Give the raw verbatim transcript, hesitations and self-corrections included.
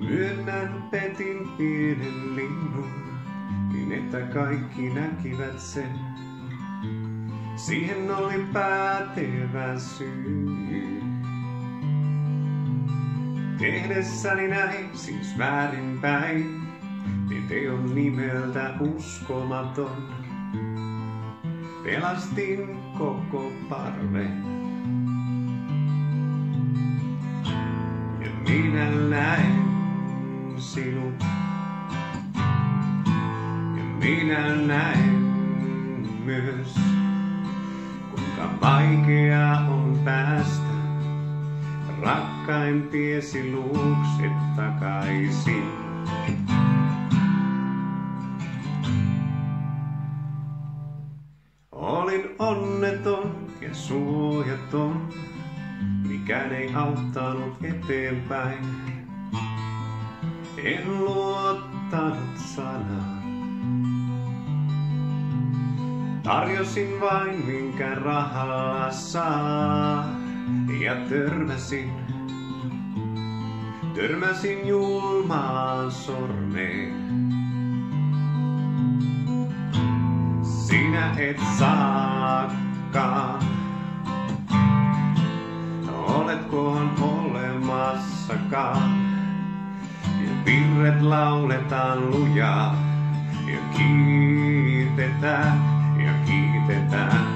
Myönnän petin pienen linnun, niin että kaikki näkivät sen. Siihen oli päätevä syy. Tehdessäni näin siis väärinpäin, niin teon nimeltä uskomaton. Pelastin koko parven. Ja minä näen sinut. Ja minä näen myös, kuinka vaikeaa on päästä rakkaimpiesi luokse takaisin. Olin onneton ja suojaton, mikään ei auttanut eteenpäin. En luottanut sanaan. Tarjosin vain minkä rahalla saa ja törmäsin, törmäsin julmaan sormeen. Sinä et saakaan, oletkohan olemassakaan. Ja virret lauletaan lujaa ja kiitetään ja kiitetään.